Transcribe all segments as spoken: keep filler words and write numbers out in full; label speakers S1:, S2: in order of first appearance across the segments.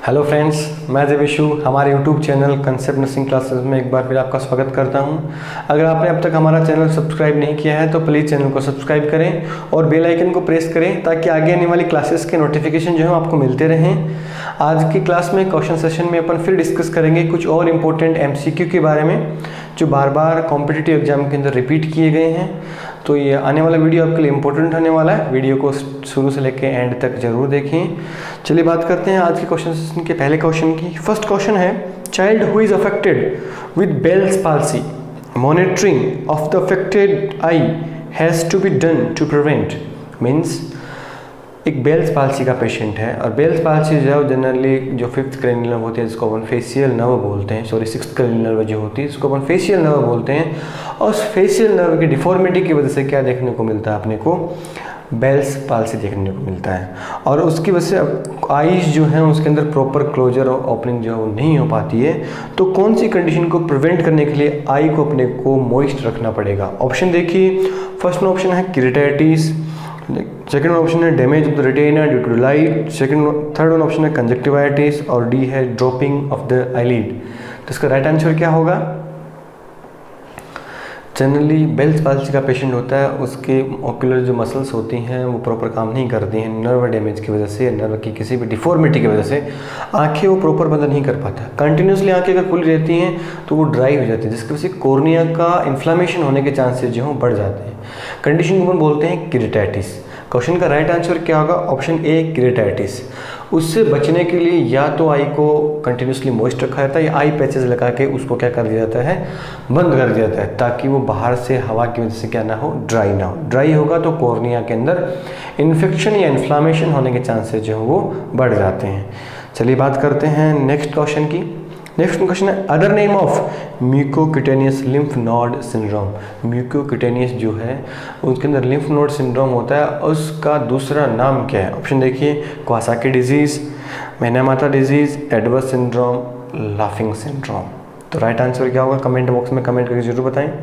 S1: Hello friends, मैं देवेशु हमारे YouTube channel concept nursing classes में एक बार फिर आपका स्वागत करता हूं। अगर आपने अब तक हमारा चैनल सब्सक्राइब नहीं किया है तो प्लीज़ चैनल को सब्सक्राइब करें और बेल आइकन को प्रेस करें ताकि आगे आने वाली क्लासेस के नोटिफिकेशन जो है आपको मिलते रहें। आज की क्लास में क्वेश्चन सेशन में अपन फिर डिस्कस करेंगे कुछ और इम्पोर्टेंट एमसीक्यू के बारे में जो बार बार कॉम्पिटिटिव एग्जाम के अंदर रिपीट किए गए हैं। तो ये आने वाला वीडियो आपके लिए इम्पोर्टेंट होने वाला है। वीडियो को शुरू से लेकर एंड तक जरूर देखें। चलिए बात करते हैं आज के क्वेश्चन सेशन के पहले क्वेश्चन की। फर्स्ट क्वेश्चन है, child who is affected with Bell's palsy, monitoring of the affected eye has to be done to prevent. Means एक बेल्स पाल्सी का पेशेंट है और बेल्स पाल्सी जो है जनरली जो फिफ्थ क्रेनियल नर्व होती है जिसको अपन फेशियल नर्व बोलते हैं, सॉरी सिक्स्थ क्रेनियल नर्व जो होती है जिसको अपन फेशियल नर्व बोलते हैं। और उस फेशियल नर्व की डिफॉर्मिटी की वजह से क्या देखने को मिलता है, अपने को बेल्स पाल्सी देखने को मिलता है। और उसकी वजह से आईज जो है उसके अंदर प्रॉपर क्लोजर और ओपनिंग जो है वो नहीं हो पाती है। तो कौन सी कंडीशन को प्रिवेंट करने के लिए आई को अपने को मॉइस्ट रखना पड़ेगा। ऑप्शन देखिए, फर्स्ट में ऑप्शन है किरेटाइटिस, सेकंड ऑप्शन है damage of the retina due to light, second third one option है कंजक्टिवाइटिस और डी है ड्रॉपिंग ऑफ द आईलिड। तो इसका राइट आंसर क्या होगा। जनरली बेल्स पाल्सी का पेशेंट होता है, उसके ऑक्यूलर जो मसल्स होती हैं वो प्रॉपर काम नहीं करती हैं नर्व डैमेज की वजह से, नर्व की किसी भी डिफॉर्मिटी की वजह से आंखें वो प्रॉपर बंद नहीं कर पाता। कंटिन्यूसली आंखें अगर खुली रहती हैं तो वो ड्राई हो जाती है जिसकी वजह से कॉर्निया का इन्फ्लामेशन होने के चांसेस जो हैं बढ़ जाते हैं। कंडीशन को हम बोलते हैं किरेटाइटिस। क्वेश्चन का राइट आंसर क्या होगा, ऑप्शन ए किरेटाइटिस। उससे बचने के लिए या तो आई को कंटिन्यूसली मॉइस्ट रखा जाता है या आई पैचेस लगा के उसको क्या कर दिया जाता है, बंद कर दिया जाता है ताकि वो बाहर से हवा की वजह से क्या ना हो, ड्राई ना हो। ड्राई होगा तो कॉर्निया के अंदर इन्फेक्शन या इन्फ्लामेशन होने के चांसेस जो है वो बढ़ जाते हैं। चलिए बात करते हैं नेक्स्ट क्वेश्चन की। नेक्स्ट क्वेश्चन है, other name of mucocutaneous lymph node syndrome. Mucocutaneous जो है उसके अंदर लिम्फ नोड सिंड्रोम होता है, उसका दूसरा नाम क्या है। ऑप्शन देखिए, Kawasaki disease, Minamata disease, adverse syndrome, laughing syndrome. तो राइट आंसर क्या होगा, कमेंट बॉक्स में कमेंट करके जरूर बताएं।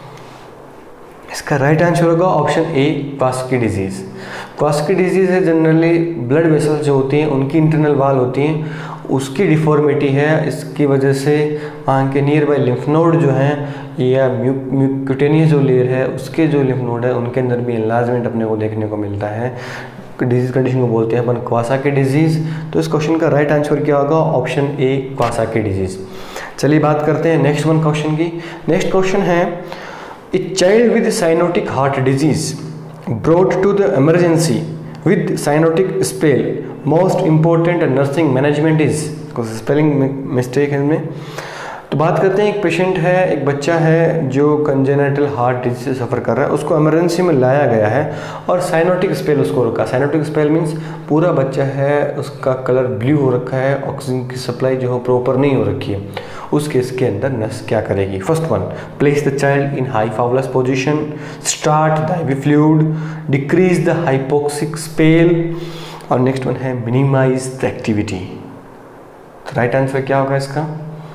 S1: इसका राइट आंसर होगा option A Kawasaki disease. Kawasaki disease है जनरली ब्लड वेसल्स जो होती हैं उनकी इंटरनल वाल होती हैं, उसकी डिफॉर्मिटी है। इसकी वजह से आंख के नियर बाय लिम्फ नोड जो हैं या म्यूकोक्यूटेनियस जो लेयर है उसके जो लिम्फ नोड है उनके अंदर भी एनलार्जमेंट अपने को देखने को मिलता है। डिजीज कंडीशन को बोलते हैं अपन कवासाकी डिजीज। तो इस क्वेश्चन का राइट आंसर क्या होगा, ऑप्शन ए कवासाकी डिजीज। चलिए बात करते हैं नेक्स्ट वन क्वेश्चन की। नेक्स्ट क्वेश्चन है, a child with cyanotic heart disease brought to the emergency with cyanotic spell, most important nursing management is, spelling mistake है इसमें। तो बात करते हैं, एक पेशेंट है, एक बच्चा है जो कंजेनिटल हार्ट डिजीज से सफ़र कर रहा है, उसको इमरजेंसी में लाया गया है और साइनोटिक स्पेल उसको रखा। साइनोटिक स्पेल मीन्स पूरा बच्चा है उसका कलर ब्लू हो रखा है, ऑक्सीजन की सप्लाई जो है प्रॉपर नहीं हो रखी है। उस केस के अंदर नर्स क्या करेगी। First one, place the child in high Fowler's position, start the IV fluid, decrease the hypoxic spell, और नेक्स्ट वन है मिनिमाइज द एक्टिविटी। तो राइट आंसर क्या होगा इसका।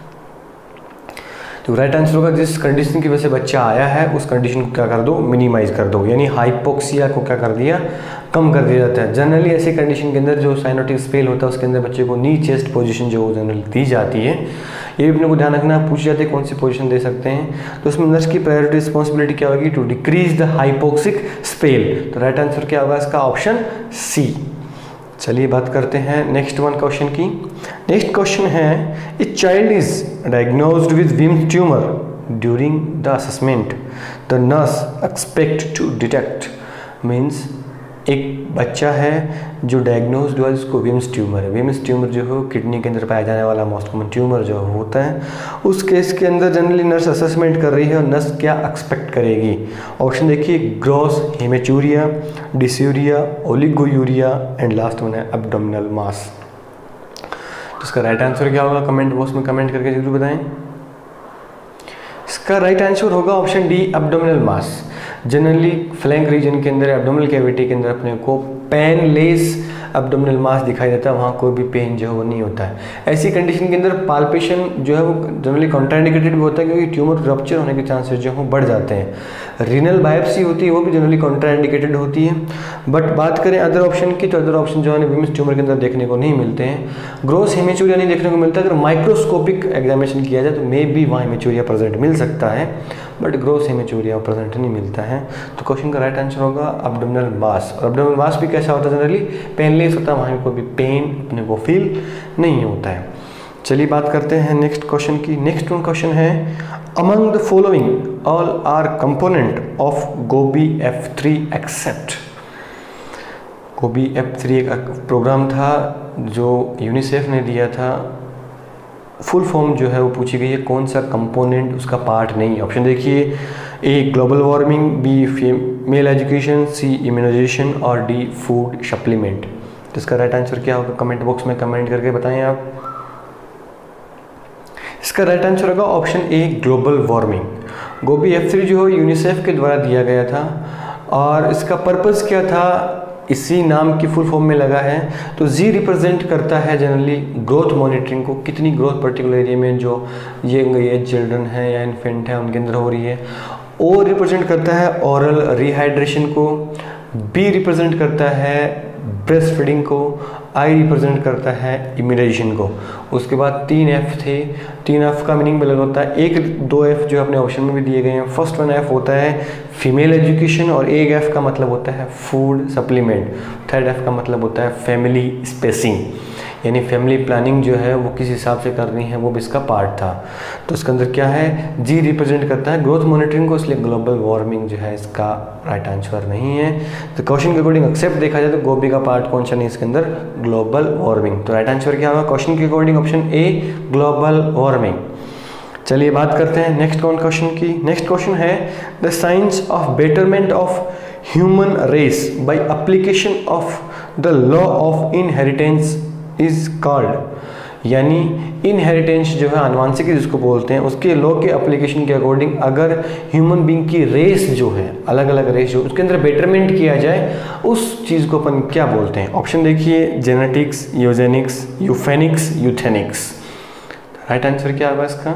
S1: तो राइट आंसर होगा, जिस कंडीशन की वजह से बच्चा आया है उस कंडीशन को क्या कर दो, मिनिमाइज कर दो, यानी हाइपोक्सिया को क्या कर दिया, कम कर दिया जाता है। जनरली ऐसी कंडीशन के अंदर जो साइनोटिक स्पेल होता है उसके अंदर बच्चे को नी चेस्ट पोजीशन जो जनरली दी जाती है, ये भी अपने को ध्यान रखना, पूछ जाते हैं कौन सी पोजीशन दे सकते हैं। तो उसमें नर्स की प्रायोरिटी रिस्पॉन्सिबिलिटी क्या होगी, to decrease the hypoxic spell. तो राइट आंसर क्या होगा इसका, ऑप्शन सी। चलिए बात करते हैं नेक्स्ट वन क्वेश्चन की। नेक्स्ट क्वेश्चन है, a child is diagnosed with Wilms tumour during the assessment, the nurse expect to detect. Means एक बच्चा है जो डायग्नोज्ड हुआ जिसको विम्स ट्यूमर है। विम्स ट्यूमर जो है किडनी के अंदर पाया जाने वाला मोस्ट कॉमन ट्यूमर जो होता है, उस केस के अंदर जनरली नर्स असेसमेंट कर रही है और नर्स क्या एक्सपेक्ट करेगी। ऑप्शन देखिए, gross haematuria, dysuria, oliguria and last one है एब्डोमिनल मास। तो इसका राइट आंसर क्या होगा, कमेंट बॉक्स में कमेंट करके जरूर बताएं। इसका राइट आंसर होगा option D abdominal mass. Generally flank region के अंदर एब्डोमिनल कैविटी के अंदर अपने को पेनलेस एब्डोमिनल मास दिखाई देता है, वहाँ कोई भी पेन जो है वो नहीं होता है। ऐसी कंडीशन के अंदर पाल्पेशन जो है वो जनरली कॉन्ट्राइंडिकेटेड भी होता है, क्योंकि ट्यूमर रप्चर होने के चांसेस जो है बढ़ जाते हैं। रीनल बायोप्सी होती है वो भी जनरली कॉन्ट्राइंडिकेटेड होती है। बट बात करें अदर ऑप्शन की, तो अदर ऑप्शन जो है विमेंस ट्यूमर के अंदर देखने को नहीं मिलते हैं। ग्रोस हेमिचूरिया नहीं देखने को मिलता है। अगर माइक्रोस्कोपिक एग्जामिनेशन किया जाए तो मे बी वहाँ हेमिचूरिया प्रेजेंट मिल सकता है, बट ग्रोस हेमिचूरिया प्रेजेंट नहीं मिलता है। तो क्वेश्चन का राइट आंसर होगा एब्डोमिनल मास। और एब्डोमिनल मास भी कैसा होता है, जनरली पेनलेस होता है, वहाँ कोई भी पेन अपने को फील नहीं होता है। चलिए बात करते हैं नेक्स्ट क्वेश्चन की। नेक्स्ट क्वेश्चन है, among the following all are component of GOBI F three except. GOBI F three एक प्रोग्राम था जो यूनिसेफ ने दिया था। फुल फॉर्म जो है वो पूछी गई है, कौन सा कंपोनेंट उसका पार्ट नहीं है। ऑप्शन देखिए, A global warming, B female education, C immunisation और डी फूड सप्लीमेंट। तो इसका राइट आंसर क्या होगा, कमेंट बॉक्स में कमेंट करके बताएं आप। इसका राइट आंसर होगा option A global warming. GOBI F three जो है यूनिसेफ के द्वारा दिया गया था और इसका पर्पस क्या था, इसी नाम की फुल फॉर्म में लगा है। तो जी रिप्रेजेंट करता है जनरली ग्रोथ मॉनिटरिंग को, कितनी ग्रोथ पर्टिकुलर एरिया में जो यंग एज चिल्ड्रन है या इन्फेंट है उनके अंदर हो रही है। ओ रिप्रेजेंट करता है ऑरल रिहाइड्रेशन को। बी रिप्रेजेंट करता है ब्रेस्ट फीडिंग को। आई रिप्रेजेंट करता है इम्यूनाइजेशन को। उसके बाद तीन एफ थे, तीन एफ का मीनिंग भी अलग होता है। एक दो एफ जो अपने ऑप्शन में भी दिए गए हैं। फर्स्ट वन एफ होता है फीमेल एजुकेशन और एक एफ का मतलब होता है फूड सप्लीमेंट। थर्ड एफ का मतलब होता है फैमिली स्पेसिंग, यानी फैमिली प्लानिंग जो है वो किस हिसाब से करनी है वो भी इसका पार्ट था। तो इसके अंदर क्या है, जी रिप्रेजेंट करता है ग्रोथ मॉनिटरिंग को, इसलिए ग्लोबल वार्मिंग जो है इसका राइट आंसर नहीं है। तो क्वेश्चन के अकॉर्डिंग एक्सेप्ट देखा जाए तो गोबी का पार्ट कौन सा नहीं इसके अंदर, ग्लोबल वार्मिंग। तो राइट आंसर क्या होगा क्वेश्चन के according, option A global warming. चलिए बात करते हैं नेक्स्ट कौन क्वेश्चन की। नेक्स्ट क्वेश्चन है, the science of betterment of human race by application of the law of inheritance is called. यानी इनहेरिटेंस जो है आनुवांशिक जिसको बोलते हैं, उसके लॉ के एप्लीकेशन के अकॉर्डिंग अगर ह्यूमन बीइंग की रेस जो है, अलग अलग रेस जो उसके अंदर बेटरमेंट किया जाए, उस चीज़ को अपन क्या बोलते हैं। ऑप्शन देखिए, genetics, eugenics, euphenics, euthenics. Right answer क्या होगा इसका,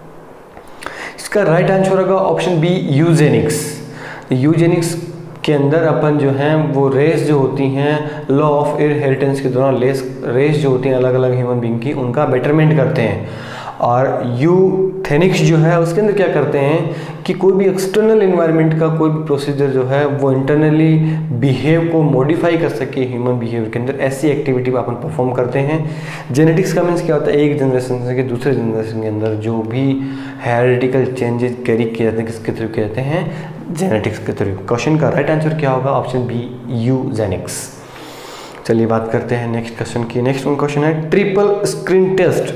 S1: इसका राइट आंसर होगा ऑप्शन बी यूजेनिक्स। यूजेनिक्स के अंदर अपन जो हैं वो रेस जो होती हैं लॉ ऑफ इनहेरिटेंस के दौरान लेस रेस जो होती हैं अलग अलग ह्यूमन बीइंग की, उनका बेटरमेंट करते हैं। और यूथेनिक्स जो है उसके अंदर क्या करते हैं कि कोई भी एक्सटर्नल इन्वायरमेंट का कोई भी प्रोसीजर जो है वो इंटरनली बिहेव को मॉडिफाई कर सके ह्यूमन बिहेवियर के अंदर, ऐसी एक्टिविटी को अपन परफॉर्म करते हैं। जेनेटिक्स का मीन्स क्या होता है, एक जनरेशन से दूसरे जनरेशन के अंदर जो भी हेरिडिकल चेंजेस कैरी किए जाते हैं किसके थ्रू किए जाते हैं, जेनेटिक्स के थ्रू। क्वेश्चन का राइट आंसर क्या होगा, ऑप्शन बी यूजेनिक्स। चलिए बात करते हैं नेक्स्ट क्वेश्चन की। नेक्स्ट क्वेश्चन है, triple screen test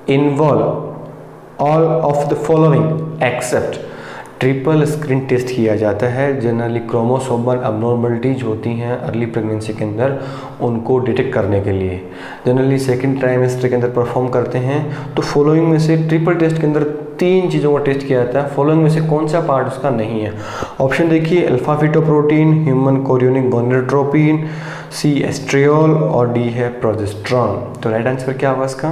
S1: involve all of the following except. Triple screen test किया जाता है जनरली क्रोमोसोमल अबनॉर्मलिटीज होती हैं अर्ली प्रेगनेंसी के अंदर, उनको डिटेक्ट करने के लिए जनरली सेकंड ट्राइमेस्टर के अंदर परफॉर्म करते हैं। तो फॉलोइंग में से ट्रिपल टेस्ट के अंदर तीन चीज़ों का टेस्ट किया जाता है, फॉलोइंग में से कौन सा पार्ट उसका नहीं है। ऑप्शन देखिए, alpha fetoprotein, human chorionic gonadotropin, C estriol और डी है प्रोजेस्टेरॉन। तो राइट आंसर क्या होगा इसका,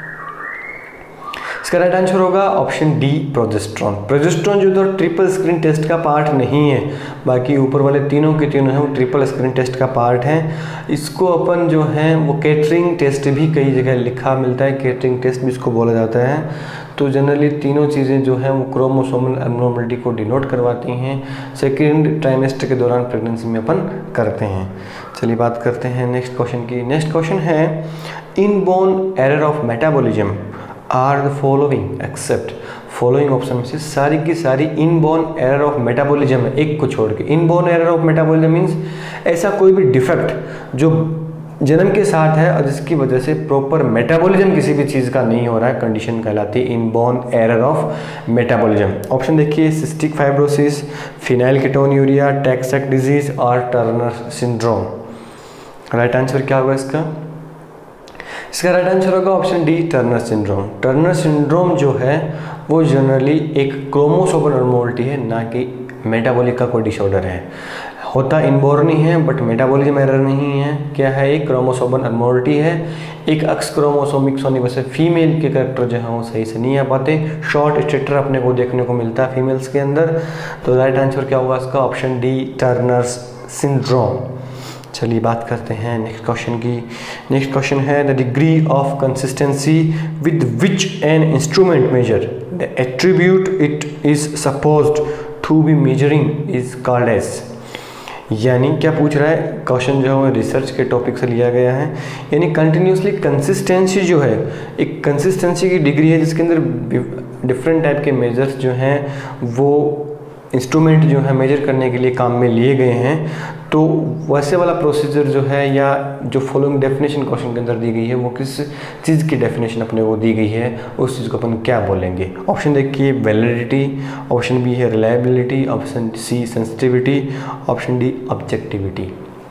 S1: इसका राइट आंसर होगा ऑप्शन डी प्रोजेस्टेरॉन। प्रोजेस्टेरॉन जो तो ट्रिपल स्क्रीन टेस्ट का पार्ट नहीं है, बाकी ऊपर वाले तीनों के तीनों हैं वो ट्रिपल स्क्रीन टेस्ट का पार्ट है। इसको अपन जो है वो केटरिंग टेस्ट भी कई जगह लिखा मिलता है, केटरिंग टेस्ट भी इसको बोला जाता है। तो जनरली तीनों चीज़ें जो हैं वो क्रोमोसोमल एब्नॉर्मलिटी को डिनोट करवाती हैं, सेकेंड ट्राइमेस्टर के दौरान प्रेगनेंसी में अपन करते हैं। चलिए बात करते हैं नेक्स्ट क्वेश्चन की। नेक्स्ट क्वेश्चन है, inborn error of metabolism are the following except. Following option में से सारी की सारी इनबोर्न एरर ऑफ मेटाबॉलिज्म है, एक को छोड़ के। Inborn error of metabolism means ऐसा कोई भी डिफेक्ट जो जन्म के साथ है और जिसकी वजह से प्रॉपर मेटाबॉलिज्म किसी भी चीज़ का नहीं हो रहा है, कंडीशन कहलाती है inborn error of metabolism. Option देखिए, cystic fibrosis, phenylketonuria, Tay Sachs disease और टर्नर सिंड्रोम। राइट आंसर क्या होगा इसका, इसका राइट आंसर होगा option D Turner syndrome. Turner syndrome जो है वो जनरली एक क्रोमोसोमल अबनॉर्मलिटी है, ना कि मेटाबॉलिक का कोई डिसऑर्डर है। होता इनबोर्न ही है बट मेटाबॉलिज्म एरर नहीं है। क्या है, एक क्रोमोसोमल अनमोर्टी है, एक एक्स क्रोमोसोमिक्स होने की वजह से फीमेल के कैरेक्टर जो है वो सही से नहीं आ पाते, शॉर्ट स्टेटर अपने को देखने को मिलता है फीमेल्स के अंदर। तो राइट आंसर क्या होगा इसका, ऑप्शन डी टर्नर्स सिंड्रोम। चलिए बात करते हैं नेक्स्ट क्वेश्चन की। नेक्स्ट क्वेश्चन है the degree of consistency with which an instrument measure the attribute it is supposed to be measuring is called as. यानी क्या पूछ रहा है, क्वेश्चन जो है रिसर्च के टॉपिक से लिया गया है। यानी कंटिन्यूसली कंसिस्टेंसी जो है, एक कंसिस्टेंसी की डिग्री है जिसके अंदर डिफरेंट टाइप के मेजर्स जो हैं वो इंस्ट्रूमेंट जो है मेजर करने के लिए काम में लिए गए हैं। तो वैसे वाला प्रोसीजर जो है या जो फॉलोइंग डेफिनेशन क्वेश्चन के अंदर दी गई है वो किस चीज़ की डेफिनेशन अपने को दी गई है, उस चीज़ को अपन क्या बोलेंगे। ऑप्शन देखिए वैलिडिटी, ऑप्शन बी है reliability, option C sensitivity, option D objectivity.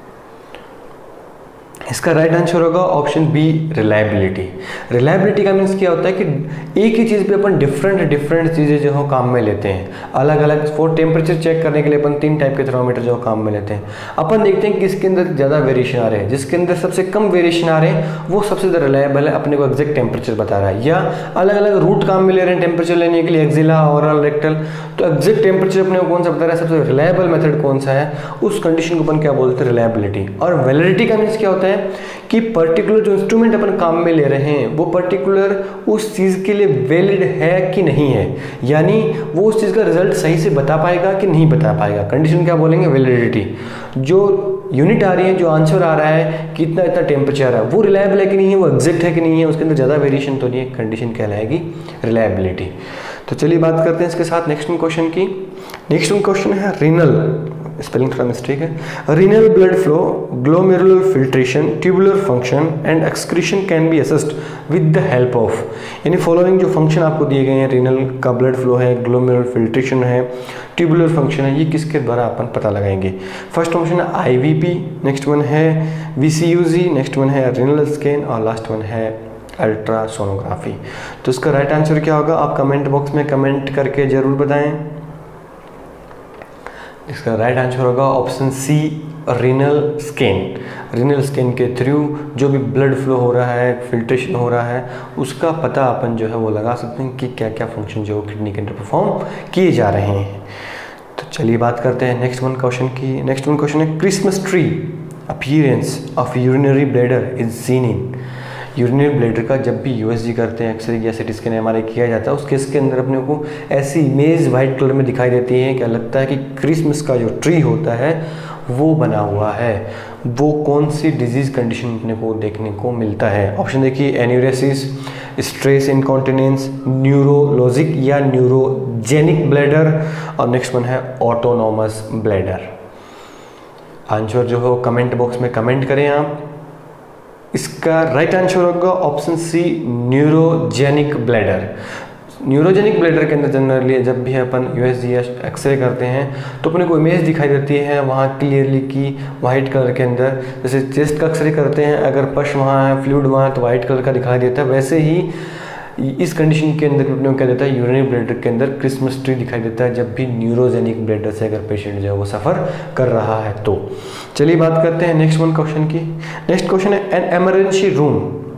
S1: इसका राइट आंसर होगा ऑप्शन बी रिलायबिलिटी। रिलायबिलिटी का मीन्स क्या होता है कि एक ही चीज़ पे अपन डिफरेंट डिफरेंट चीज़ें जो हो काम में लेते हैं, अलग अलग। फॉर टेम्परेचर चेक करने के लिए अपन तीन टाइप के थर्मोमीटर जो काम में लेते हैं। अपन देखते हैं कि किसके अंदर ज़्यादा वेरिएशन आ रहे हैं, जिसके अंदर सबसे कम वेरिएशन आ रहे हैं वो सबसे ज़्यादा रिलायबल है, अपने को एग्जैक्ट टेम्परेचर बता रहा है। या अलग अलग रूट काम में ले रहे हैं टेम्परेचर लेने के लिए, एक्जिला, ओरल, रेक्टल, तो एग्जैक्ट टेम्परेचर अपने को कौन सा बता रहा है, सबसे रिलायबल मेथड कौन सा है, उस कंडीशन को अपन क्या बोलते हैं, रिलायबिलिटी। और वैलिडिटी का मीन्स क्या होता है कि पर्टिकुलर जो इंस्ट्रूमेंट अपन काम में ले रहे हैं वो पर्टिकुलर उस चीज़ के लिए वैलिड है कि नहीं है, यानी वो उस चीज़ का रिजल्ट सही से बता पाएगा कि नहीं बता पाएगा। कंडीशन क्या बोलेंगे, वैलिडिटी। जो यूनिट आ रही है, जो आंसर आ रहा है कि इतना इतना टेम्परेचर है, वो रिलायबल है कि नहीं है, वो एग्जैक्ट है कि नहीं है, उसके अंदर ज़्यादा वेरिएशन तो नहीं है, कंडीशन कहलाएगी रिलायबिलिटी। तो चलिए बात करते हैं इसके साथ नेक्स्ट क्वेश्चन की। नेक्स्ट क्वेश्चन है रीनल, स्पेलिंग थोड़ा मिस्टेक है। Renal blood flow, glomerular filtration, tubular function and excretion can be assessed with the help of. यानी फॉलोइंग जो फंक्शन आपको दिए गए हैं, रीनल का ब्लड फ्लो है, ग्लोमेरुलर फिल्ट्रेशन है, ट्यूबुलर फंक्शन है, ये किसके द्वारा अपन पता लगाएंगे। फर्स्ट फंक्शन है I V P, next one है V C U G, next one है रीनल स्कैन और लास्ट वन है अल्ट्रासोनोग्राफी। तो इसका राइट आंसर क्या होगा, आप कमेंट बॉक्स में कमेंट करके जरूर बताएं। इसका राइट आंसर होगा option C renal scan. Renal scan के थ्रू जो भी ब्लड फ्लो हो रहा है, फिल्ट्रेशन हो रहा है, उसका पता अपन जो है वो लगा सकते हैं कि क्या क्या फंक्शन जो किडनी के अंदर परफॉर्म किए जा रहे हैं। तो चलिए बात करते हैं नेक्स्ट वन क्वेश्चन की। नेक्स्ट वन क्वेश्चन है Christmas tree appearance of urinary bladder is seen in. Urinary bladder का जब भी यूएसजी करते हैं, एक्सरे या सिटी स्कैन एमआरआई किया जाता है, उस केस के अंदर अपने को ऐसी इमेज वाइट कलर में दिखाई देती है, क्या लगता है कि क्रिसमस का जो ट्री होता है वो बना हुआ है। वो कौन सी डिजीज कंडीशन अपने को देखने को मिलता है। ऑप्शन देखिए एन्यूरेसिस, स्ट्रेस इनकॉन्टिनेंस, न्यूरोलॉजिक या न्यूरोजेनिक ब्लैडर और नेक्स्ट वन है ऑटोनोमस ब्लैडर। आंसर जो है कमेंट बॉक्स में कमेंट करें आप। इसका राइट आंसर होगा option C neurogenic bladder. Neurogenic bladder के अंदर जनरली जब भी अपन यूएसजी या एक्सरे करते हैं तो अपने को इमेज दिखाई देती है वहाँ क्लियरली कि वाइट कलर के अंदर, जैसे चेस्ट का एक्सरे करते हैं अगर पश वहाँ है, फ्लूइड वहाँ है तो वाइट कलर का दिखाई देता है, वैसे ही इस कंडीशन के अंदर अपने को क्या देता है, यूरिनरी ब्लैडर के अंदर क्रिसमस ट्री दिखाई देता है जब भी न्यूरोजेनिक ब्लैडर से अगर पेशेंट जो है वो सफ़र कर रहा है। तो चलिए बात करते हैं नेक्स्ट वन क्वेश्चन की। नेक्स्ट क्वेश्चन है an emergency room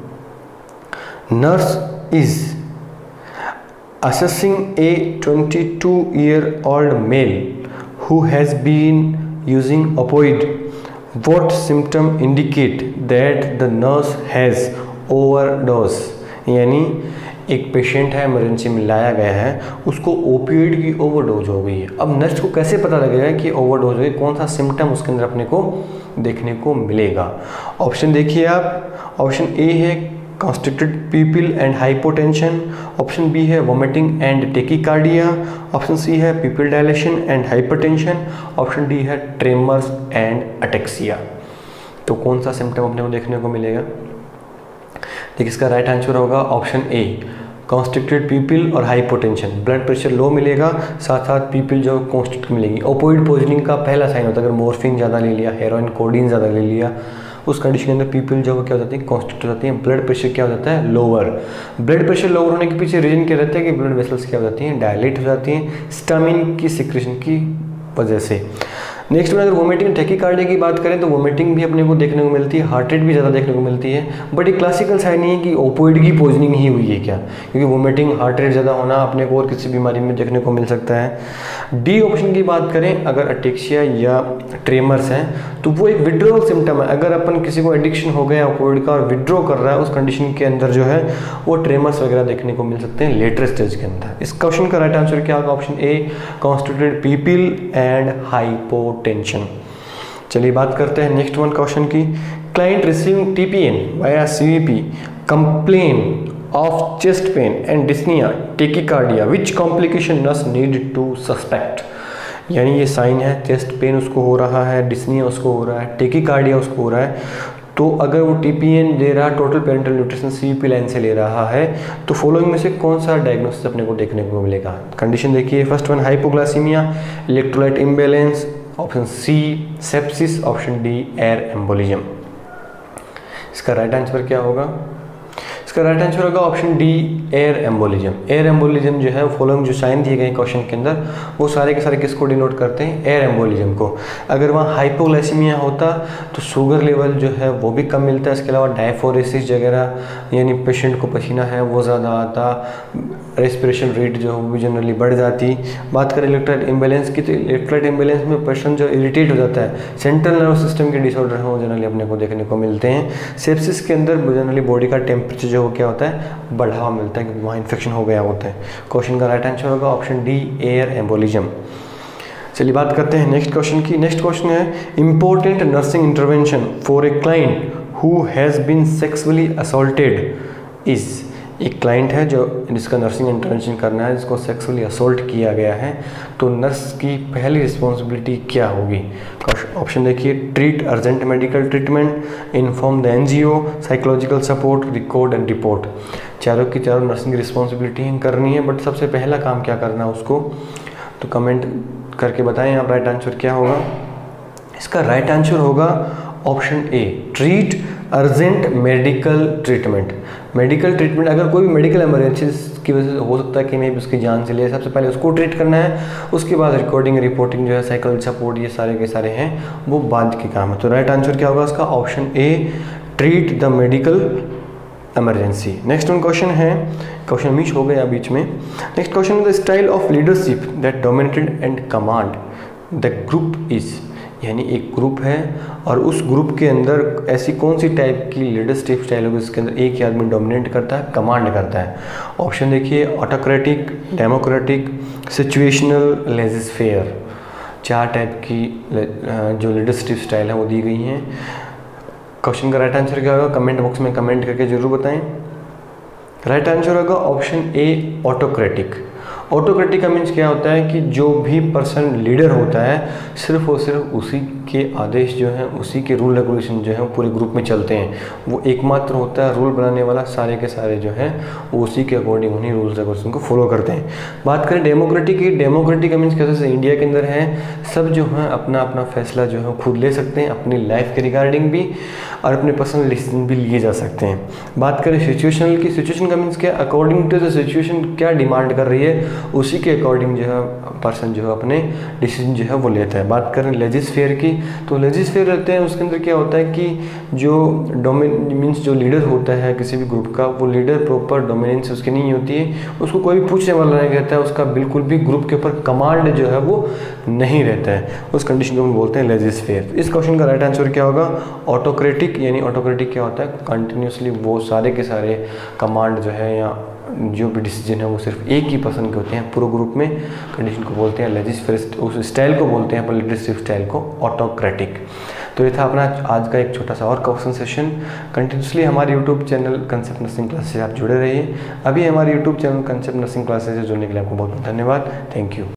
S1: nurse is assessing a twenty-two year old male who has been using opioid. What symptom indicate that the nurse has overdose? यानी एक पेशेंट है, इमरजेंसी में लाया गया है, उसको ओपियोइड की ओवरडोज हो गई है। अब नर्स को कैसे पता लगेगा कि ओवरडोज हो गई, कौन सा सिम्टम उसके अंदर अपने को देखने को मिलेगा। ऑप्शन देखिए आप। ऑप्शन ए है constricted pupil and hypotension, option B है vomiting and tachycardia, option C है pupil dilation and hypertension, option D है tremors and ataxia। तो कौन सा सिम्टम अपने को देखने को मिलेगा। देखिए इसका राइट आंसर होगा ऑप्शन ए कॉन्स्ट्रिक्टेड पीपल और हाइपोटेंशन। ब्लड प्रेशर लो मिलेगा, साथ साथ पीपल जो कॉन्स्ट्रिक्ट मिलेगी। ओपोइड पॉइजनिंग का पहला साइन होता है अगर मॉर्फिन ज़्यादा ले लिया, हेरोइन कोडीन ज़्यादा ले लिया, उस कंडीशन के अंदर पीपल जो क्या हो जाती है, कॉन्स्ट्रिक्ट हो जाती है। ब्लड प्रेशर क्या हो जाता है, लोअर। ब्लड प्रेशर लोअर होने के पीछे रीजन क्या रहता है कि ब्लड वेसल्स क्या हो जाती हैं, डायलेट हो जाती हैं स्टामिन की सिक्रेशन की वजह से। नेक्स्ट में अगर वोमिटिंग टैकीकार्डिया की बात करें तो वोमिटिंग भी अपने को देखने को मिलती है, हार्ट रेट भी ज़्यादा देखने को मिलती है, बट ये क्लासिकल साइन नहीं है कि ओपोइड की पॉइजनिंग ही हुई है क्या, क्योंकि वोमिटिंग हार्ट रेट ज़्यादा होना अपने को और किसी बीमारी में देखने को मिल सकता है। डी ऑप्शन की बात करें, अगर अटेक्सिया या ट्रेमर्स हैं तो वो एक विड्रोवल सिम्टम है। अगर अपन किसी को एडिक्शन हो गया ओपोइड का और विड्रॉ कर रहा है, उस कंडीशन के अंदर जो है वो ट्रेमर्स वगैरह देखने को मिल सकते हैं लेटर स्टेज के अंदर। इस क्वेश्चन का राइट आंसर क्या होगा? Option A, constituted pupil and hypotension. चलिए बात करते हैं नेक्स्ट वन क्वेश्चन की। Client receiving TPN via CVP complain of chest pain and dyspnoea tachycardia, which complication nurse need to suspect. यानी ये साइन है, चेस्ट पेन उसको हो रहा है, डिस्निया उसको हो रहा है, टेकीकार्डिया उसको हो रहा है, तो अगर वो टीपीएन दे रहा है, total parental nutrition CVP line से ले रहा है, तो फॉलोइंग में से कौन सा डायग्नोसिस अपने को देखने को मिलेगा? कंडीशन देखिए, first one hypoglycaemia, electrolyte imbalance, option C sepsis, option D air embolism. इसका राइट आंसर क्या होगा? इसका राइट आंसर होगा option D air embolism. Air embolism जो है फॉलोइंग जो साइन दिए गए क्वेश्चन के अंदर वो सारे के सारे किसको डिनोट करते हैं? एयर एम्बोलिज्म को। अगर वहाँ हाइपोग्लाइसीमिया होता तो शुगर लेवल जो है वो भी कम मिलता है, इसके अलावा डायफोरेसिस वगैरह यानी पेशेंट को पसीना है वो ज़्यादा आता, रेस्पिरेशन रेट जो है वो भी जनरली बढ़ जाती। बात करें इलेक्ट्रोलाइट इम्बैलेंस की, तो इलेक्ट्रोलाइट इम्बैलेंस में पेशेंट जो इरिटेट हो जाता है, सेंट्रल नर्वस सिस्टम के डिसऑर्डर हैं वो जनरली अपने को देखने को मिलते हैं। सेप्सिस के अंदर जनरली बॉडी का टेम्परेचर जो क्या होता है बढ़ावा मिलता है, क्योंकि वहाँ इन्फेक्शन हो गया होता है। क्वेश्चन का राइट आंसर होगा ऑप्शन डी एयर एम्बोलिज्म। चलिए बात करते हैं नेक्स्ट क्वेश्चन की। नेक्स्ट क्वेश्चन है important nursing intervention for a client who has been sexually assaulted is. एक क्लाइंट है जो जिसका नर्सिंग इंटरवेंशन करना है, जिसको सेक्सुअली असॉल्ट किया गया है, तो नर्स की पहली रिस्पॉन्सिबिलिटी क्या होगी? ऑप्शन देखिए, treat urgent medical treatment, inform the NGO, psychological support, record and report. चारों की चारों नर्सिंग रिस्पॉन्सिबिलिटी करनी है, बट सबसे पहला काम क्या करना है उसको, तो कमेंट करके बताएं आप राइट आंसर क्या होगा। इसका राइट आंसर होगा option A, treat urgent medical treatment. Medical treatment, अगर कोई भी मेडिकल इमरजेंसी की वजह से हो सकता है कि मे भी उसकी जान से ले, सबसे पहले उसको ट्रीट करना है, उसके बाद रिकॉर्डिंग रिपोर्टिंग जो है, साइकोलॉजी सपोर्ट, ये सारे के सारे हैं वो बाद के काम है। तो राइट आंसर क्या होगा उसका? Option A, treat the medical emergency. Next one question है, क्वेश्चन मिस हो गया बीच में। Next question, the style of leadership that dominated and command the group is. यानी एक ग्रुप है और उस ग्रुप के अंदर ऐसी कौन सी टाइप की लीडरशिप स्टाइल होगी जिसके अंदर एक ही आदमी डोमिनेट करता है, कमांड करता है? ऑप्शन देखिए, ऑटोक्रेटिक, डेमोक्रेटिक, सिचुएशनल, लेजिस्फेयर। चार टाइप की जो लीडरशिप स्टाइल है वो दी गई हैं। क्वेश्चन का राइट आंसर क्या होगा? कमेंट बॉक्स में कमेंट करके जरूर बताएं। राइट आंसर होगा ऑप्शन ए, ऑटोक्रेटिक। ऑटोक्रेटिक का मीन्स क्या होता है कि जो भी पर्सन लीडर होता है सिर्फ और सिर्फ उसी के आदेश जो हैं, उसी के रूल रेगुलेशन जो हैं पूरे ग्रुप में चलते हैं। वो एकमात्र होता है रूल बनाने वाला, सारे के सारे जो हैं वो उसी के अकॉर्डिंग उन्हीं रूल्स रेगुलेशन को फॉलो करते हैं। बात करें डेमोक्रेटिक की, डेमोक्रेटिक का मीन्स कैसे इंडिया के अंदर है, सब जो है अपना अपना फैसला जो है खुद ले सकते हैं, अपनी लाइफ के रिगार्डिंग भी और अपने पर्सनल डिसीजन भी लिए जा सकते हैं। बात करें सिचुएशनल की, सिचुएशन का मीन्स क्या, अकॉर्डिंग टू द सिचुएशन क्या डिमांड कर रही है उसी के अकॉर्डिंग जो है पर्सन जो है अपने डिसीजन जो है वो लेता है। बात करें लेजिस्फेयर की, तो लेजिस्फेयर रहते हैं उसके अंदर क्या होता है कि जो डोमिन मीन्स जो लीडर होता है किसी भी ग्रुप का, वो लीडर प्रॉपर डोमिनेंस उसकी नहीं होती है, उसको कोई भी पूछने वाला नहीं रहता है, उसका बिल्कुल भी ग्रुप के ऊपर कमांड जो है वो नहीं रहता है, उस कंडीशन को हम बोलते हैं लेजिस्फेयर। इस क्वेश्चन का राइट आंसर क्या होगा? ऑटोक्रेटिक। यानी ऑटोक्रेटिक क्या होता है, कंटिन्यूसली वो सारे के सारे कमांड जो है या जो भी डिसीजन है वो सिर्फ एक ही पर्सन के होते हैं पूरे ग्रुप में, कंडीशन को बोलते हैं लेजिस्फेयर, उस स्टाइल को बोलते हैं लीडरशिप स्टाइल को ऑटोक्रेटिक। तो ये था अपना आज का एक छोटा सा और क्वेश्चन सेशन। कंटिन्यूसली हमारे YouTube channel concept nursing Classes से आप जुड़े रहिए। अभी हमारे YouTube channel concept nursing Classes से जुड़ने के लिए आपको बहुत बहुत धन्यवाद। Thank you.